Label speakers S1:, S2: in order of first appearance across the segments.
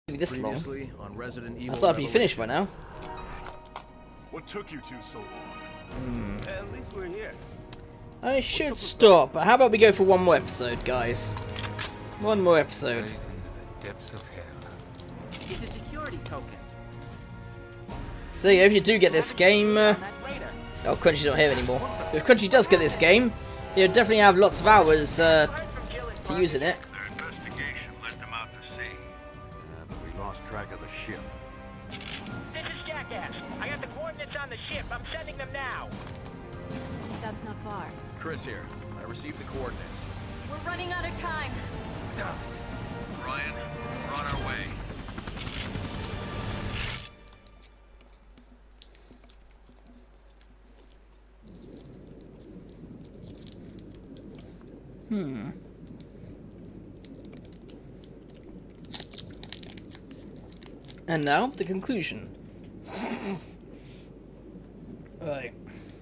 S1: This long.
S2: On Resident
S1: I
S2: Evil
S1: thought I'd be finished by now.
S3: What took you two so long?
S2: At least we're here.
S1: I should stop, but how about we go for one more episode, guys? One more episode.
S4: Right into the depths of hell.
S5: It's a security token.
S1: So yeah, if you do get this game, oh, Crunchy's not here anymore. If Crunchy does get this game, you'll definitely have lots of hours to use in it.
S3: Their investigation led them out to sea.
S2: But we lost track of the ship.
S5: This is Jackass. I got the coordinates on the ship. I'm sending them now.
S6: That's not far.
S2: Chris here. I received the coordinates.
S6: We're running out of time.
S3: Ryan, we're on our way.
S1: And now, the conclusion. Right.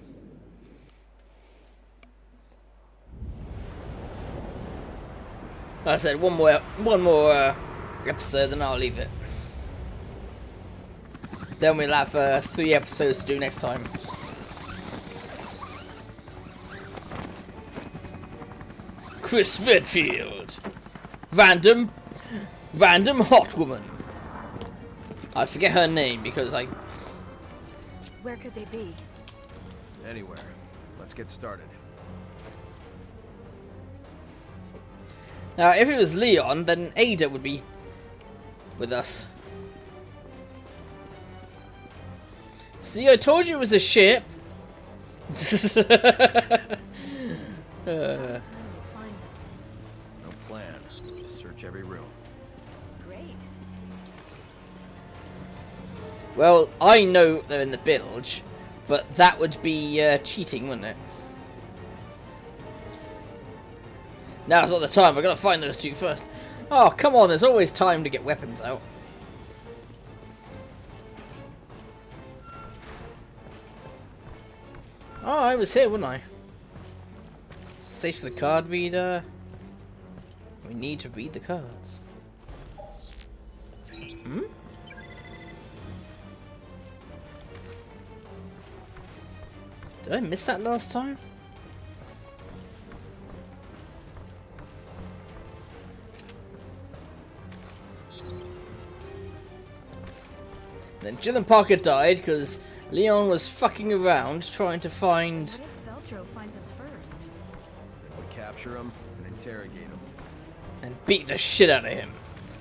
S1: Like I said, one more episode, then I'll leave it. Then we'll have 3 episodes to do next time. Chris Redfield, random hot woman. I forget her name because I.
S6: Where could they be?
S2: Anywhere. Let's get started.
S1: Now, if it was Leon, then Ada would be with us. See, I told you it was a ship.
S6: Fine.
S2: No plan. Just search every room.
S6: Great.
S1: Well, I know they're in the bilge, but that would be cheating, wouldn't it? Now's not the time. We've got to find those 2 first. Oh, come on. There's always time to get weapons out. Oh, I was here, wasn't I? Safe for the card reader. We need to read the cards. Hmm? Did I miss that last time? Then Jill and Parker died because Leon was fucking around trying to find.
S6: What if Veltro finds us first?
S2: Then we capture him and interrogate him.
S1: And beat the shit out of him.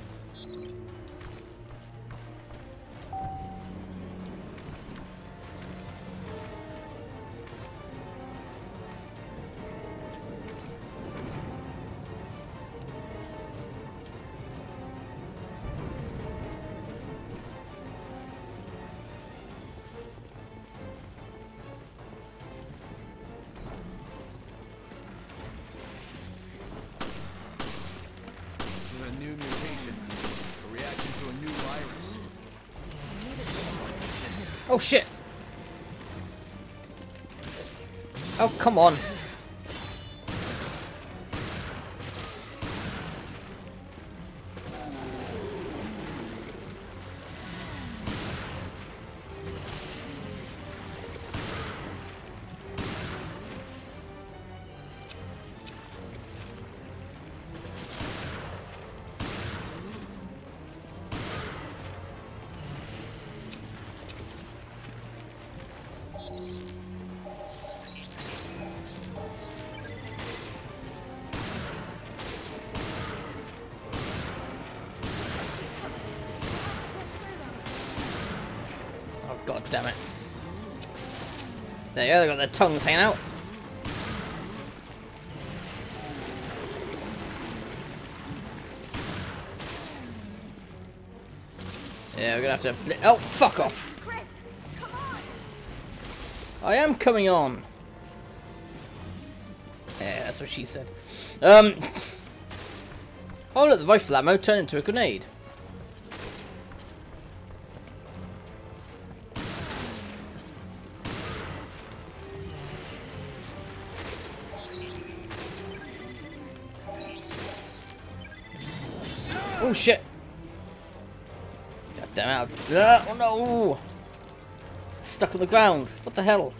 S2: A new mutation. A reaction to a new virus.
S1: Oh shit! Oh, come on. God damn it. There you go, they got their tongues hanging out. Yeah, we're gonna have to. Oh, fuck off!
S6: Chris, come on!
S1: I am coming on. Yeah, that's what she said. Oh look, the rifle ammo turned into a grenade. Oh shit! Damn it. Oh no! Stuck on the ground. What the hell?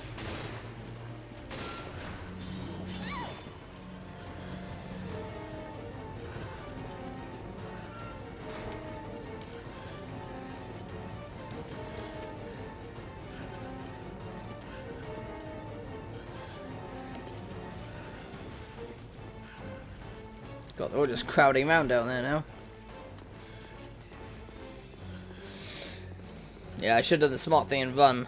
S1: God, they're all just crowding around down there now. Yeah, I should have done the smart thing and run.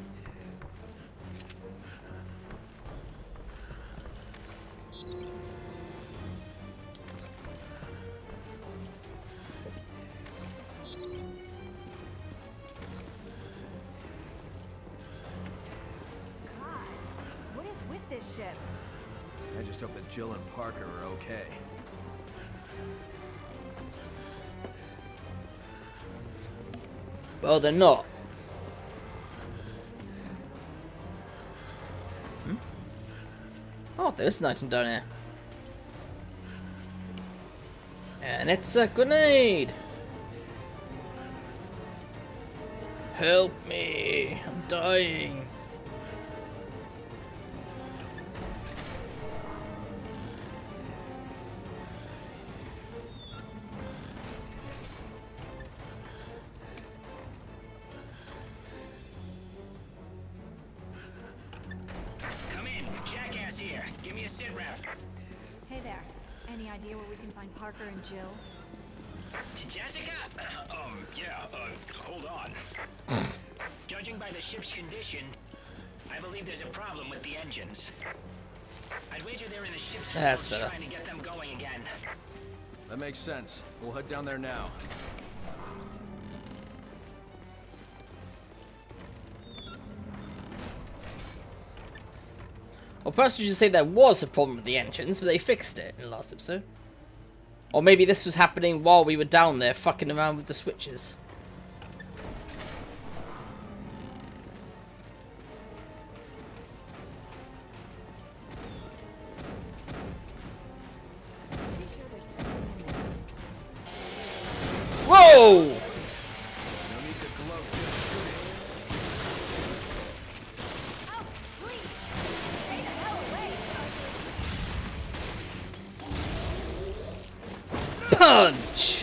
S6: God, what is with this ship?
S2: I just hope that Jill and Parker are okay.
S1: Well, they're not. Oh, there's an item down here. And it's a grenade! Help me! I'm dying!
S5: Come in, jackass here. Give me a sit rep.
S6: Hey there. Any idea where we can find Parker and Jill?
S5: Jessica? Yeah, hold on. Judging by the ship's condition, I believe there's a problem with the engines. I'd wager they're in the ship's
S1: That's
S5: forge
S1: better.
S5: trying to get them going again.
S2: That makes sense. We'll head down there now.
S1: Well, perhaps we should say there was a problem with the engines, but they fixed it in the last episode. Or maybe this was happening while we were down there fucking around with the switches.
S6: Pretty sure there's something in there.
S1: Whoa!
S2: No need to gloat, just shoot it.
S6: Oh, please! Stay the hell away!
S1: Punch!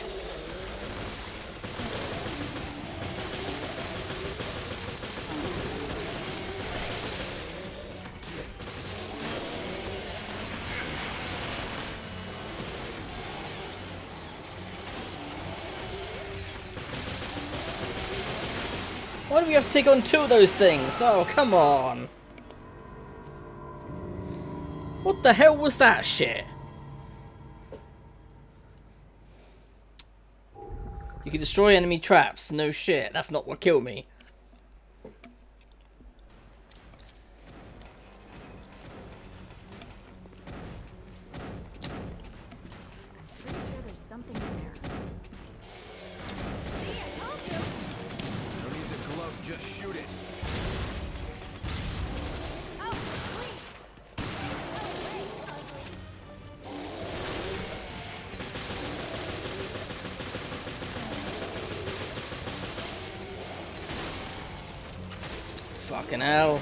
S1: Why do we have to take on two of those things? Oh, come on. What the hell was that shit? You can destroy enemy traps. No shit. That's not what killed me.
S6: Pretty sure there's something in there. See, I told you!
S2: No need to gloat, just shoot it.
S6: Oh, please! Stay the hell away!
S1: Fucking hell.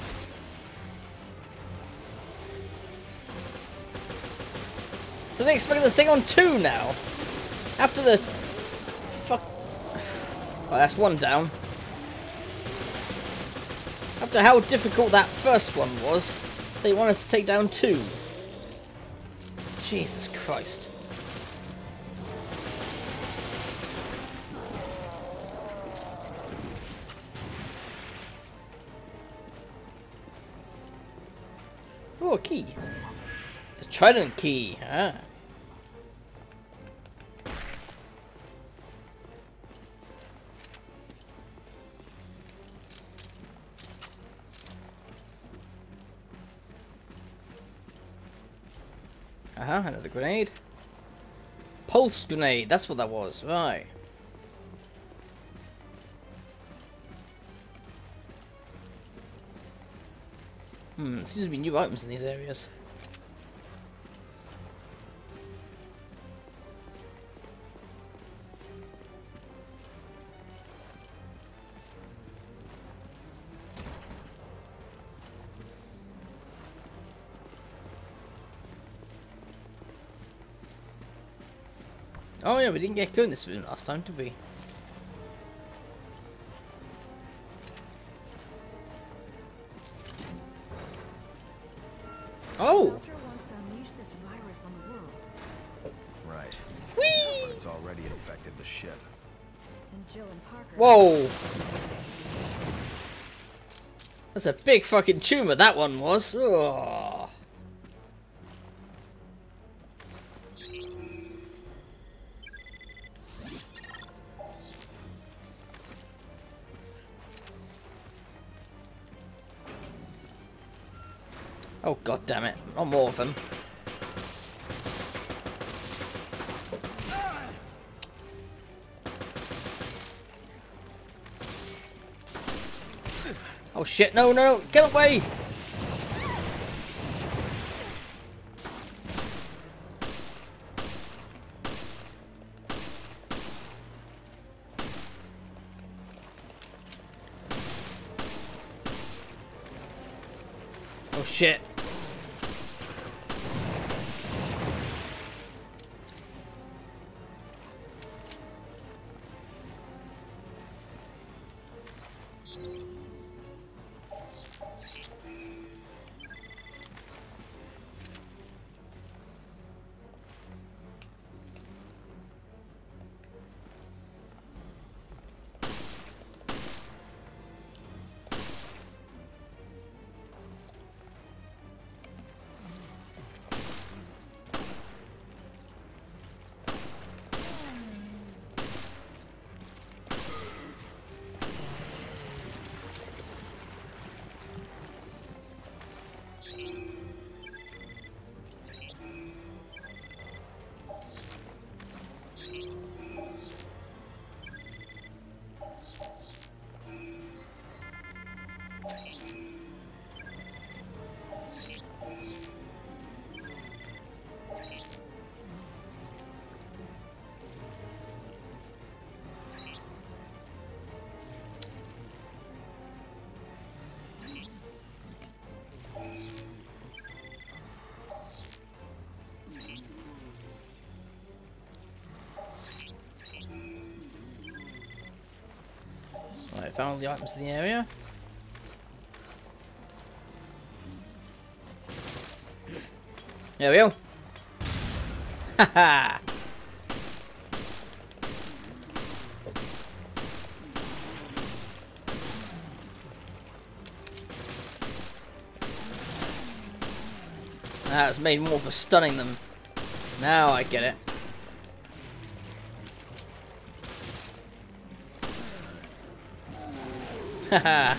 S1: So they expect us to take on two now? After the... Fuck... Well, that's one down. After how difficult that first one was, they want us to take down two. Jesus Christ. Oh, a key. The Trident key. Ah. Another grenade. Pulse grenade, that's what that was, right. Seems to be new items in these areas. Oh yeah, we didn't get going this room last time, did we? Oh!
S6: Doctor wants to unleash this virus on the world.
S2: Right.
S1: Whee!
S2: But it's already infected the ship.
S6: And Jill and Parker.
S1: Whoa! That's a big fucking tumor, that one was. Oh. Oh god damn it, not more of them. Oh shit, no, no, get away! Oh shit. Right, found all the items in the area. There we go. Haha. That's made more for stunning them. Now I get it. Haha.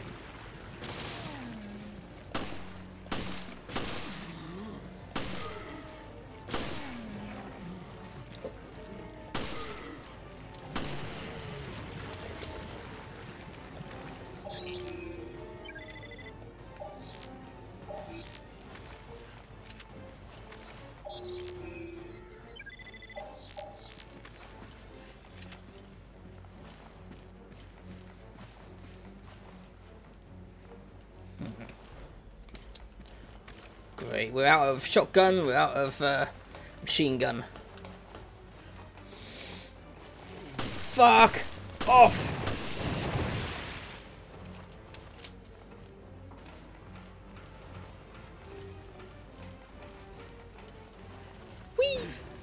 S1: Great, we're out of shotgun, we're out of machine gun. Fuck off! Whee!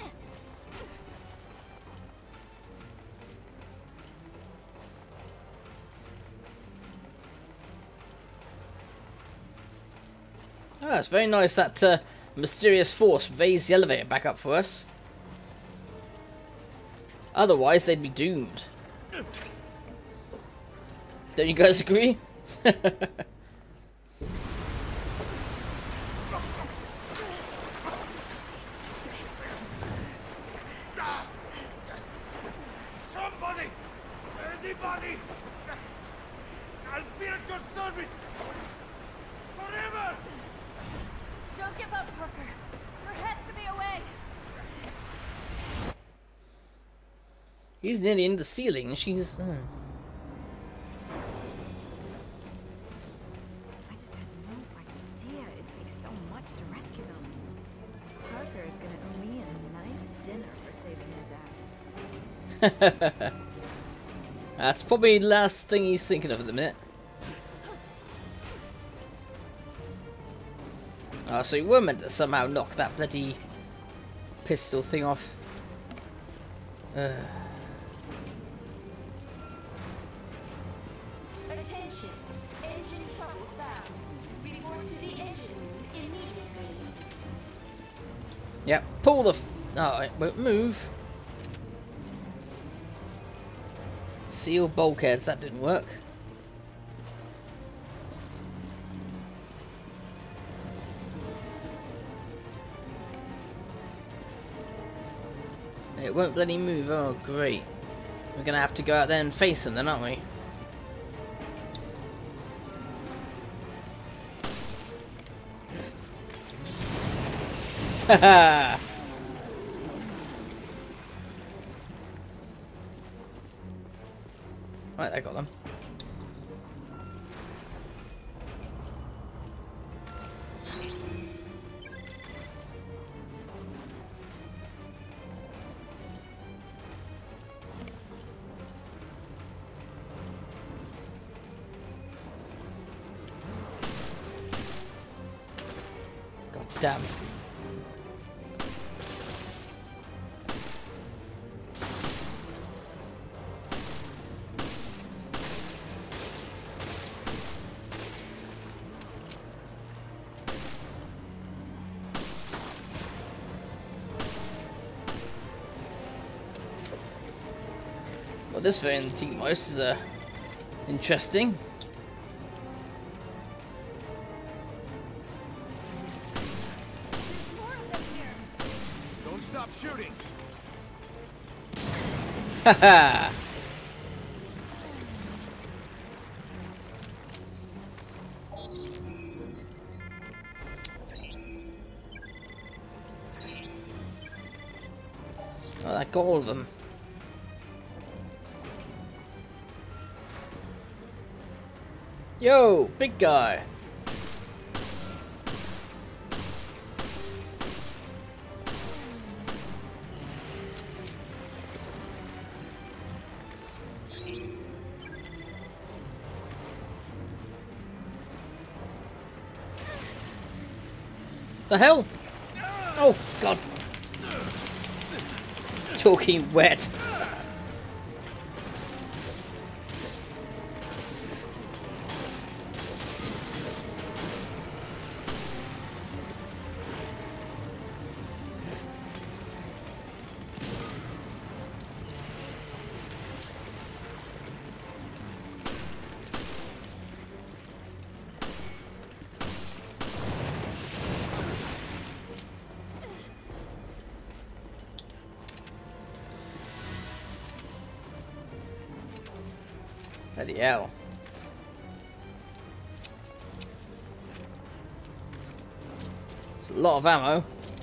S1: Oh, it's very nice that mysterious force raised the elevator back up for us. Otherwise, they'd be doomed. Don't you guys agree?
S3: Somebody! Anybody! I'll be at your service! Forever!
S6: Don't give up, Parker. There has to be a way.
S1: He's nearly in the ceiling. She's.
S6: I just had no idea it takes so much to rescue them. Parker is gonna owe me a nice dinner for saving his ass.
S1: That's probably the last thing he's thinking of at the minute. Oh, so you were meant to somehow knock that bloody pistol thing off.
S7: Attention. Engine trouble found. Report to the engine room immediately.
S1: Yep, pull the oh, it won't move. Seal bulkheads, that didn't work. It won't bloody move, oh great. We're gonna have to go out there and face them then, aren't we? Haha! Right, I got them. God damn. Well, this variant of the Team Mouse is interesting.
S2: Don't stop shooting.
S1: Haha! Well, I got all of them. Yo, big guy. The hell? Oh, God. Talking wet. Bloody hell. It's a lot of ammo.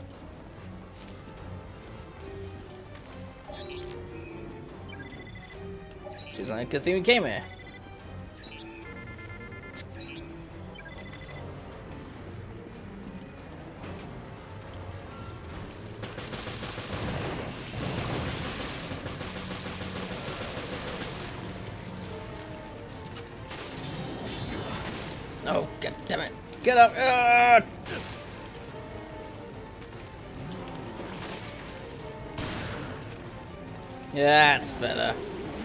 S1: Seems like a good thing we came here. Oh, god damn it. Get up! Yeah, that's better.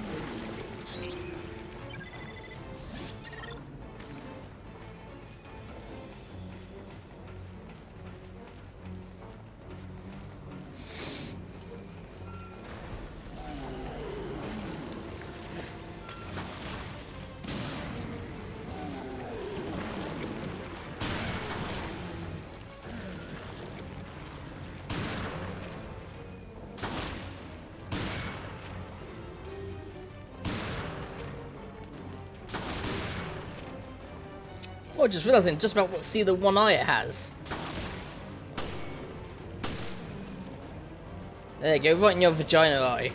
S1: Oh, just realising just about what see the one eye it has. There you go, right in your vagina eye.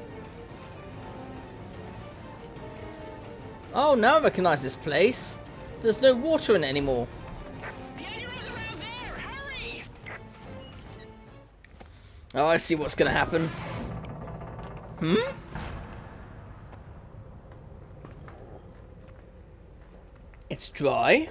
S1: Oh, now I recognise this place. There's no water in it anymore.
S5: The Ender's around there! Hurry!
S1: Oh, I see what's gonna happen. Hmm? It's dry.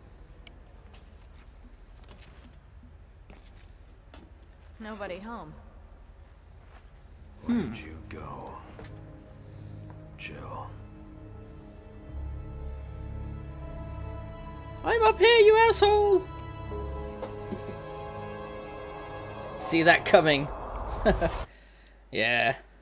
S6: Nobody home.
S3: Where'd you go? Jill.
S1: I'm up here, you asshole! See that coming. Yeah.